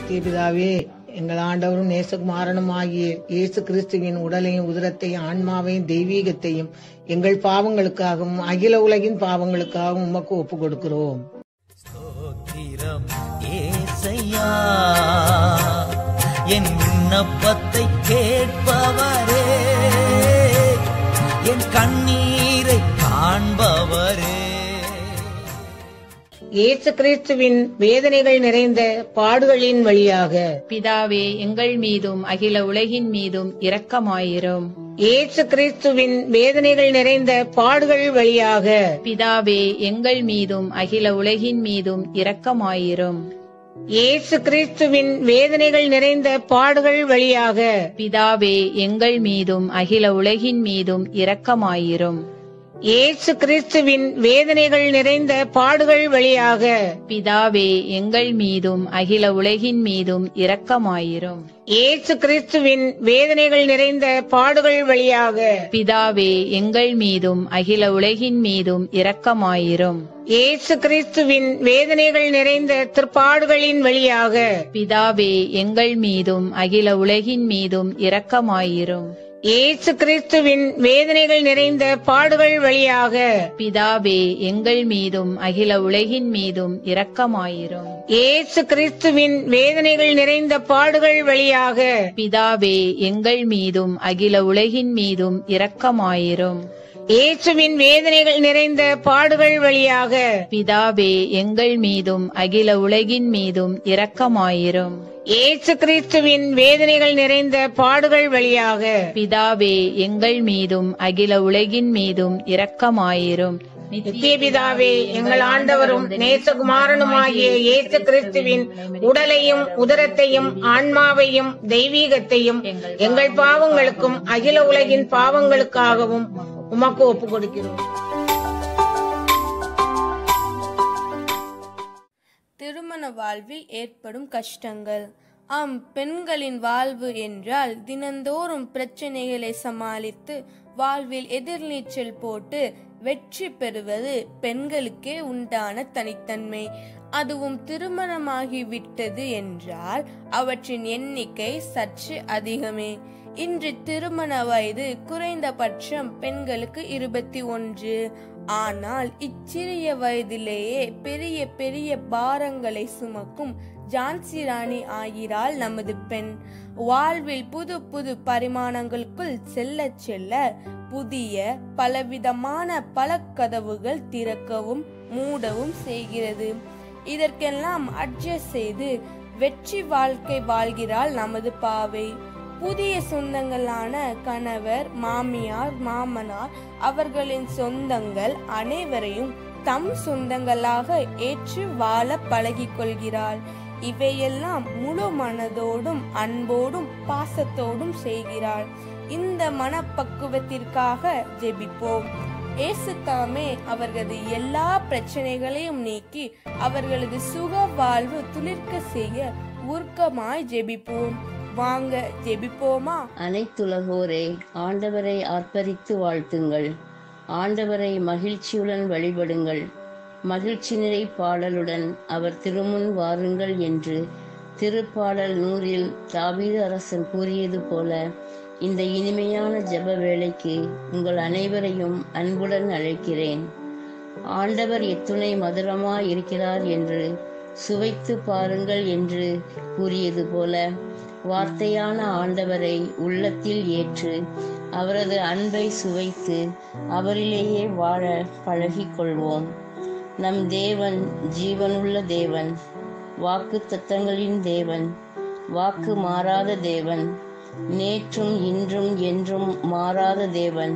பிதாவே, எங்கள் ஆண்டவரும் நேசகுமாரனும் ஆகிய இயேசு கிறிஸ்துவின் உடலையும் உதிரத்தையும் ஆன்மாவையும் தெய்வீகத்தையும் எங்கள் பாவங்களுக்காகவும் அகில உலகின் பாவங்களுக்காகவும் உமக்கு ஒப்பு கொடுக்கிறோம். என் விண்ணப்பத்தை கேட்பவரே, என் கண்ணீரை காண்பவரே. இயேசு கிறிஸ்துவின் வேதனைகள் நிறைந்த பாடுகளின் வழியாக பிதாவே, எங்கள் மீதும் அகில உலகின் மீதும் இரக்கமாயிரும். இயேசு கிறிஸ்துவின் வேதனைகள் நிறைந்த பாடுகள் வழியாக பிதாவே, எங்கள் மீதும் அகில உலகின் மீதும் இரக்கமாயிரும். இயேசு கிறிஸ்துவின் வேதனைகள் நிறைந்த பாடுகள் வழியாக பிதாவே, எங்கள் மீதும் அகில உலகின் மீதும் இரக்கமாயிரும். இயேசு கிறிஸ்துவின் வேதனைகள் நிறைந்த பாடுகள் வழியாக பிதாவே, எங்கள் மீதும் அகில உலகின் மீதும் இரக்கமாயிரும். இயேசு கிறிஸ்துவின் வேதனைகள் நிறைந்த பாடுகள் வழியாக பிதாவே, எங்கள் மீதும் அகில உலகின் மீதும் இரக்கமாயிரும். இயேசு கிறிஸ்துவின் வேதனைகள் நிறைந்த திருப்பாடுகளின் வழியாக பிதாவே, எங்கள் மீதும் அகில உலகின் மீதும் இரக்கமாயிரும். இயேசு கிறிஸ்துவின் வேதனைகள் நிறைந்த பாடுகள் வழியாக பிதாவே, எங்கள் மீதும் அகில உலகின் மீதும் இரக்கமாயிரும். இயேசு கிறிஸ்துவின் வேதனைகள் நிறைந்த பாடுகள் வழியாக பிதாவே, எங்கள் மீதும் அகில உலகின் மீதும் இரக்கமாயிரும். இயேசுவின் வேதனைகள் நிறைந்த பாடுகள் வழியாக பிதாவே, எங்கள் மீதும் அகில உலகின் மீதும் இரக்கமாயிரும். இயேசு கிறிஸ்துவின் வேதனைகள் நிறைந்த பாடுகள் வழியாக பிதாவே, எங்கள் மீதும் அகில உலகின் மீதும் இரக்கமாயிரும். நித்திய பிதாவே, எங்கள் ஆண்டவரும் நேசகுமாரனுமாகிய இயேசு கிறிஸ்துவின் உடலையும் உதரத்தையும் ஆன்மாவையும் தெய்வீகத்தையும் எங்கள் பாவங்களுக்கும் அகில உலகின் பாவங்களுக்காகவும் உமக்கு ஒப்பு கொடுக்கிறோம். திருமண வாழ்வில் ஏற்படும் கஷ்டங்கள். பெண்களின் வாழ்வு என்றால் தினந்தோறும் பிரச்சனைகளை சமாளித்து வாழ்வில் எதிர்நீச்சல் போட்டு வெற்றி பெறுவது பெண்களுக்கே உண்டான தனித்தன்மை. அதுவும் திருமணமாகி விட்டது என்றால் அவற்றின் எண்ணிக்கை சற்று அதிகமே. இன்று திருமண வயது குறைந்தபட்சம் பெண்களுக்கு 21. ஆனால் இச்சிறிய வயதிலேயே பெரிய பெரிய பாரங்களை சுமக்கும் ஜான்சி ராணி ஆகிறாள் நமது பெண். வாழ்வில் புது புது பரிமாணங்களுக்குள் செல்ல செல்ல புதிய பலவிதமான பல கதவுகள் திறக்கவும் மூடவும் செய்கிறது. இதற்கெல்லாம் அட்ஜஸ்ட் செய்து வெற்றி வாழ்க்கை வாழ்கிறாள் நமது பாவை. புதிய சொந்தங்களான கணவர், மாமியார், மாமனார், அவர்களின் சொந்தங்கள் அனைவரையும் தம் சொந்தங்களாக ஏற்று வாழ பழகிக் கொள்கிறாள். இவையெல்லாம் முழு மனதோடும் அன்போடும் பாசத்தோடும் செய்கிறாள். இந்த மனப்பக்குவத்திற்காக ஜெபிப்போம். இயேசு தாமே அவர்களது எல்லா பிரச்சனைகளையும் நீக்கி அவர்களது சுக வாழ்வு துளிர்க்க செய்ய உருக்கமாய் ஜெபிப்போம். வாங்க ஜெபிப்போமா. அனைத்துலகோரே, ஆண்டவரை ஆர்ப்பரித்து வாழ்த்துங்கள். ஆண்டவரை மகிழ்ச்சியுடன் வழிபடுங்கள். மகிழ்ச்சி நிறை பாடலுடன் அவர் திருமுன் வாருங்கள் என்று திருப்பாடல் 100 தாவீது அரசன் கூறியது போல இந்த இனிமையான ஜெப வேளைக்கு உங்கள் அனைவரையும் அன்புடன் அழைக்கிறேன். ஆண்டவர் எத்துணை மதுரமாய் இருக்கிறார் என்று சுவைத்து பாருங்கள் என்று கூறியது போல வார்த்தையான ஆண்டவரை உள்ளத்தில் ஏற்று அவரது அன்பை சுவைத்து அவரிலேயே வாழ பழகிக்கொள்வோம். நம் தேவன் ஜீவனுள்ள தேவன், வாக்கு தத்தங்களின் தேவன், வாக்கு மாறாத தேவன், நேற்றும் இன்றும் என்றும் மாறாத தேவன்.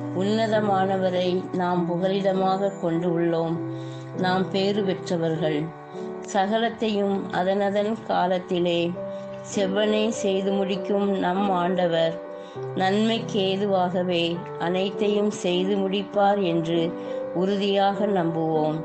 உன்னதமானவரை நாம் புகலிடமாக கொண்டு உள்ளோம். நாம் பேறு பெற்றவர்கள். சகலத்தையும் அதனதன் காலத்திலே செவ்வனே செய்து முடிக்கும் நம் ஆண்டவர் நன்மைக்கு ஏதுவாகவே அனைத்தையும் செய்து முடிப்பார் என்று உறுதியாக நம்புவோம்.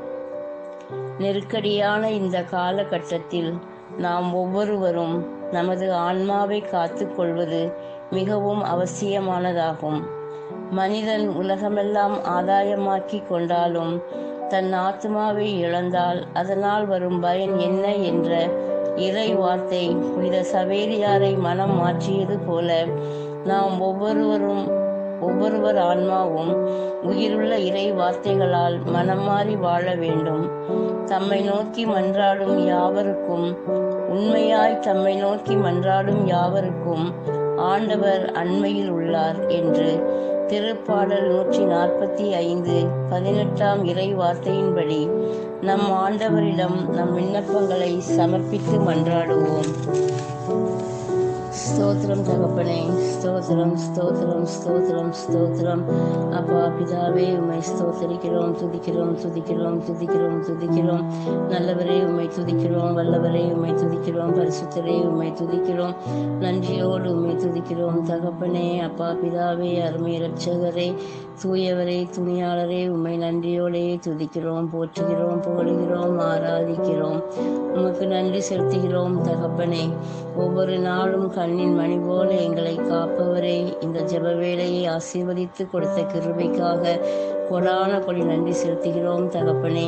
நெருக்கடியான இந்த காலகட்டத்தில் நாம் ஒவ்வொருவரும் நமது ஆன்மாவை காத்து கொள்வது மிகவும் அவசியமானதாகும். மனிதன் உலகமெல்லாம் ஆதாயமாக்கி கொண்டாலும் தன் ஆத்மாவை இழந்தால் அதனால் வரும் பயன் என்ன என்ற இறை வார்த்தை புனித சவேரியாரை மனம் மாற்றியது போல நாம் ஒவ்வொருவர் ஆன்மாவும் உயிருள்ள இறை வார்த்தைகளால் மனம் மாறி வாழ வேண்டும். தம்மை நோக்கி மன்றாடும் யாவருக்கும் ஆண்டவர் அண்மையில் உள்ளார் என்று திருப்பாடல் 145:18 இறை வார்த்தையின்படி நம் ஆண்டவரிடம் நம் விண்ணப்பங்களை சமர்ப்பித்து மன்றாடுவோம். ஸ்தோத்திரம் தகப்பனே, ஸ்தோத்திரம் ஸ்தோத்திரம் ஸ்தோத்திரம் ஸ்தோத்திரம். அப்பா பிதாவே, உம்மை ஸ்தோத்தரிக்கிறோம், துதிக்கிறோம். நல்லவரே உம்மை துதிக்கிறோம், வல்லவரே உம்மை துதிக்கிறோம், பரிசுத்தரே உம்மை துதிக்கிறோம், நன்றியோடு உம்மை துதிக்கிறோம் தகப்பனே. அப்பா பிதாவே, அருமை இரட்சகரே, தூயவரே, துணியாளரே, உம்மை நன்றியோடே துதிக்கிறோம், போற்றுகிறோம், புகழுகிறோம், ஆராதிக்கிறோம். உமக்கு நன்றி செலுத்துகிறோம் தகப்பனே. ஒவ்வொரு நாளும் கண்ணின் மணி போல எங்களை காப்பவரே, இந்த ஜெப வேளையை ஆசீர்வதித்து கொடுத்த கிருபைக்காக கொடான கொடி நன்றி செலுத்துகிறோம் தகப்பனே.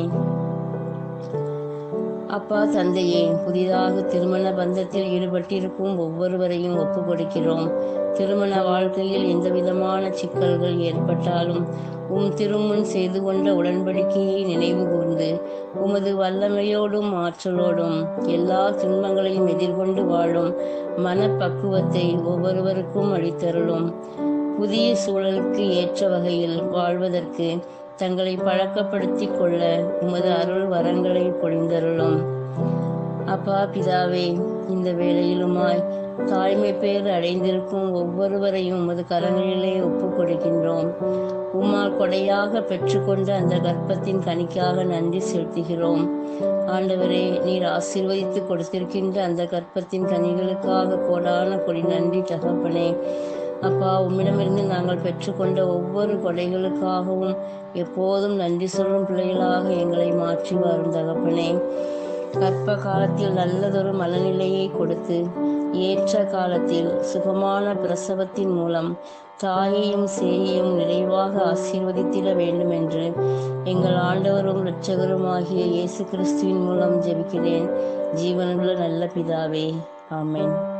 அப்பா தந்தையே, புதிதாக திருமண பந்தத்தில் ஈடுபட்டிருக்கும் ஒவ்வொருவரையும் ஒப்பு கொடுக்கிறோம். திருமண வாழ்க்கையில் எந்த விதமான சிக்கல்கள் ஏற்பட்டாலும் திருமுன் செய்து கொண்ட உடன்படிக்கையை நினைவு கூர்ந்து உமது வல்லமையோடும் ஆற்றலோடும் எல்லா துன்பங்களையும் எதிர்கொண்டு வாழும் மனப்பக்குவத்தை ஒவ்வொருவருக்கும் அளித்தருளும். புதிய சூழலுக்கு ஏற்ற வகையில் வாழ்வதற்கு தங்களை பழக்கப்படுத்தி கொள்ள உமது அருள் வரங்களை பொழிந்தருளும். அப்பா பிதாவே, இந்த வேளையிலுமாய் தாய்மை பேர் அடைந்திருக்கும் ஒவ்வொருவரையும் உமது கரங்களிலே ஒப்பு கொடுக்கின்றோம். உம்மால் கொடையாக பெற்றுக்கொண்ட அந்த கர்ப்பத்தின் கனிக்காக நன்றி செலுத்துகிறோம். ஆண்டவரே, நீர் ஆசீர்வதித்து கொடுத்திருக்கின்ற அந்த கர்ப்பத்தின் கனிகளுக்காக கோடான கொடி நன்றி தகப்பனே. அப்பா, உம்மிடமிருந்து நாங்கள் பெற்றுக்கொண்ட ஒவ்வொரு கொடைகளுக்காகவும் எப்போதும் நன்றி சொல்லும் பிள்ளைகளாக எங்களை மாற்றி வரும் தகப்பனே. கர்ப்ப காலத்தில் நல்லதொரு மனநிலையை கொடுத்து ஏற்ற காலத்தில் சுகமான பிரசவத்தின் மூலம் தாயையும் சேயையும் நிறைவாக ஆசீர்வதித்திட வேண்டும் என்று எங்கள் ஆண்டவரும் இரட்சகருமாகிய இயேசு கிறிஸ்துவின் மூலம் ஜெபிக்கிறேன். ஜீவனுள்ள நல்ல பிதாவே, ஆமென்.